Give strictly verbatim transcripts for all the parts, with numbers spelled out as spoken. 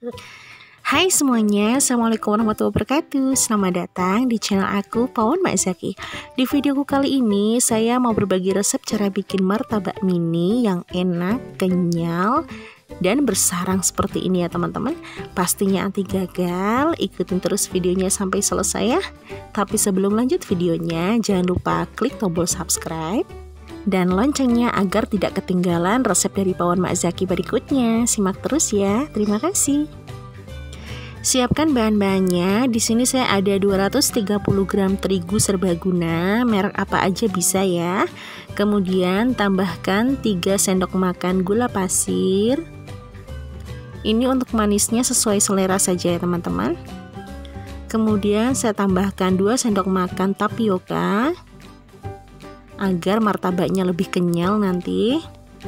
Hai semuanya, Assalamualaikum warahmatullahi wabarakatuh. Selamat datang di channel aku, Pawon Mak Zaki. Di videoku kali ini, saya mau berbagi resep cara bikin martabak mini yang enak, kenyal, dan bersarang seperti ini ya teman-teman. Pastinya anti gagal, ikutin terus videonya sampai selesai ya. Tapi sebelum lanjut videonya, jangan lupa klik tombol subscribe dan loncengnya agar tidak ketinggalan resep dari Pawon Mak Zaki berikutnya. Simak terus ya, terima kasih. Siapkan bahan-bahannya. Di sini saya ada dua ratus tiga puluh gram terigu serbaguna, merek apa aja bisa ya. Kemudian tambahkan tiga sendok makan gula pasir. Ini untuk manisnya sesuai selera saja ya teman-teman. Kemudian saya tambahkan dua sendok makan tapioka agar martabaknya lebih kenyal nanti.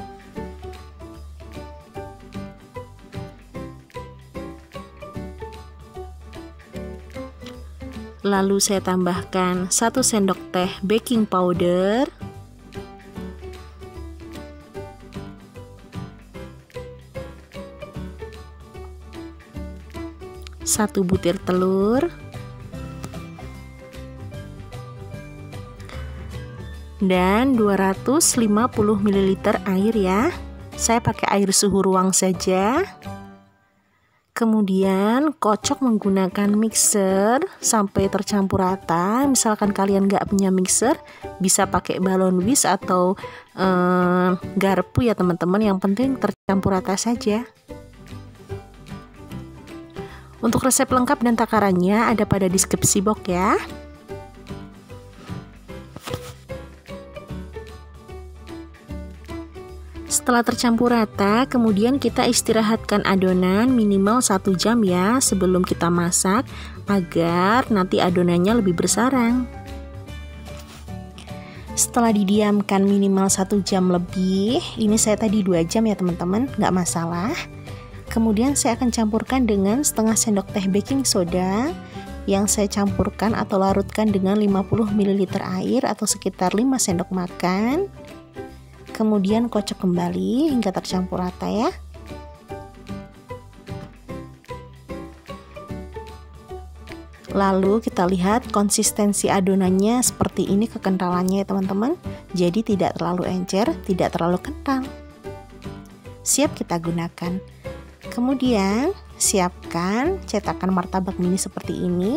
Lalu saya tambahkan satu sendok teh baking powder, satu butir telur, dan dua ratus lima puluh mililiter air ya. Saya pakai air suhu ruang saja. Kemudian kocok menggunakan mixer sampai tercampur rata. Misalkan kalian nggak punya mixer, bisa pakai balon whisk atau eh, garpu ya teman-teman. Yang penting tercampur rata saja. Untuk resep lengkap dan takarannya ada pada deskripsi box ya. Setelah tercampur rata, kemudian kita istirahatkan adonan minimal satu jam ya sebelum kita masak agar nanti adonannya lebih bersarang. Setelah didiamkan minimal satu jam lebih, ini saya tadi dua jam ya teman-teman, nggak masalah. Kemudian saya akan campurkan dengan setengah sendok teh baking soda yang saya campurkan atau larutkan dengan lima puluh mililiter air atau sekitar lima sendok makan. Kemudian kocok kembali hingga tercampur rata ya. Lalu kita lihat konsistensi adonannya seperti ini kekentalannya ya teman-teman. Jadi tidak terlalu encer, tidak terlalu kental. Siap kita gunakan. Kemudian siapkan cetakan martabak mini seperti ini.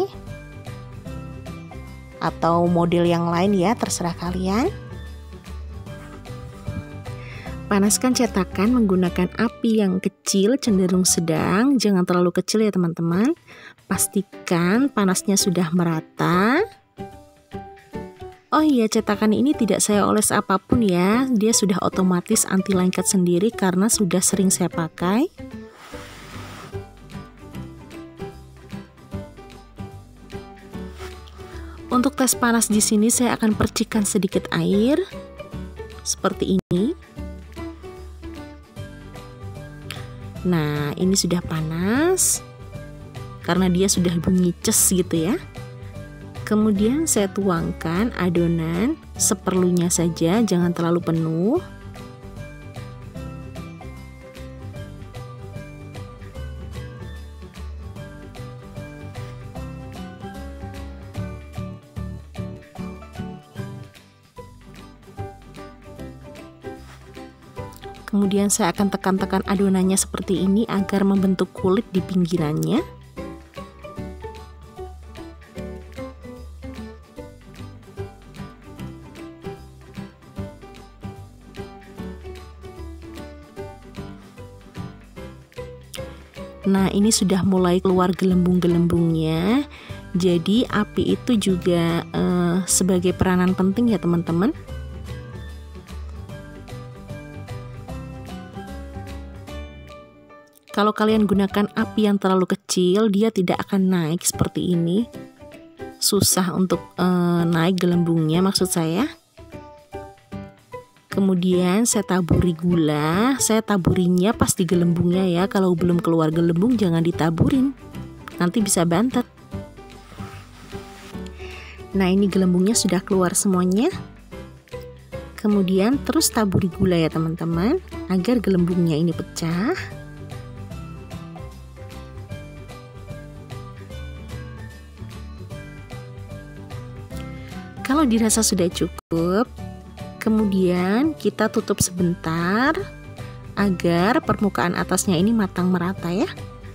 Atau model yang lain ya, terserah kalian. Panaskan cetakan menggunakan api yang kecil cenderung sedang, jangan terlalu kecil ya teman-teman. Pastikan panasnya sudah merata. Oh iya, cetakan ini tidak saya oles apapun ya, dia sudah otomatis anti lengket sendiri karena sudah sering saya pakai. Untuk tes panas di sini saya akan percikan sedikit air seperti ini. Nah, ini sudah panas karena dia sudah bunyi ces gitu ya. Kemudian saya tuangkan adonan seperlunya saja, jangan terlalu penuh. Kemudian saya akan tekan-tekan adonannya seperti ini agar membentuk kulit di pinggirannya. Nah, ini sudah mulai keluar gelembung-gelembungnya. Jadi api itu juga eh, sebagai peranan penting ya teman-teman. Kalau kalian gunakan api yang terlalu kecil, dia tidak akan naik seperti ini. Susah untuk e, naik gelembungnya maksud saya. Kemudian saya taburi gula. Saya taburinya pas di gelembungnya ya. Kalau belum keluar gelembung jangan ditaburin. Nanti bisa bantet. Nah, ini gelembungnya sudah keluar semuanya. Kemudian terus taburi gula ya teman-teman, agar gelembungnya ini pecah. Kalau dirasa sudah cukup, kemudian kita tutup sebentar agar permukaan atasnya ini matang merata ya.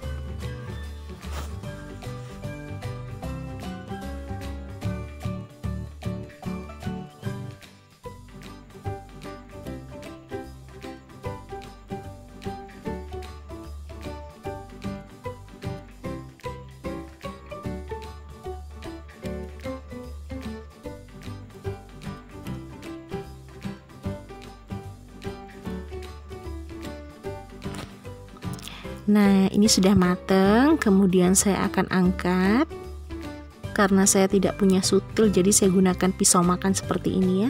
Nah, ini sudah matang, kemudian saya akan angkat. Karena saya tidak punya sutil, jadi saya gunakan pisau makan seperti ini ya.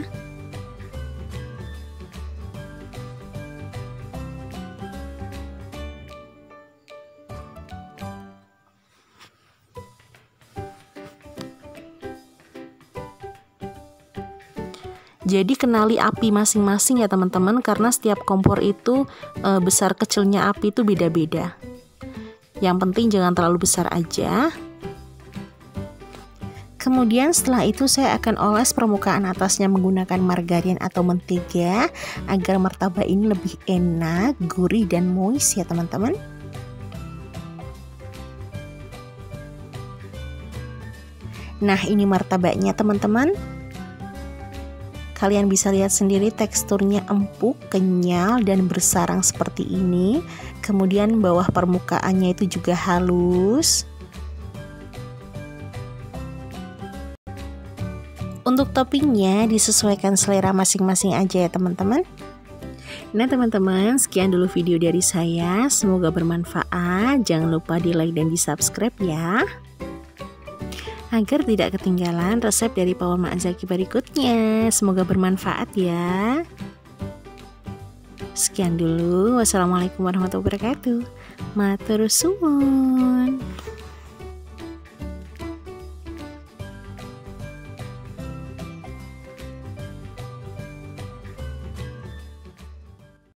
Jadi kenali api masing-masing ya teman-teman, karena setiap kompor itu e, besar kecilnya api itu beda-beda. Yang penting jangan terlalu besar aja. Kemudian setelah itu saya akan oles permukaan atasnya menggunakan margarin atau mentega agar martabak ini lebih enak, gurih dan moist ya teman-teman. Nah, ini martabaknya teman-teman. Kalian bisa lihat sendiri teksturnya empuk, kenyal, dan bersarang seperti ini. Kemudian bawah permukaannya itu juga halus. Untuk toppingnya disesuaikan selera masing-masing aja ya teman-teman. Nah teman-teman, sekian dulu video dari saya. Semoga bermanfaat. Jangan lupa di like dan di subscribe ya, agar tidak ketinggalan resep dari Pawan Mak Zaki berikutnya. Semoga bermanfaat ya. Sekian dulu. Wassalamualaikum warahmatullahi wabarakatuh. Matur suwun.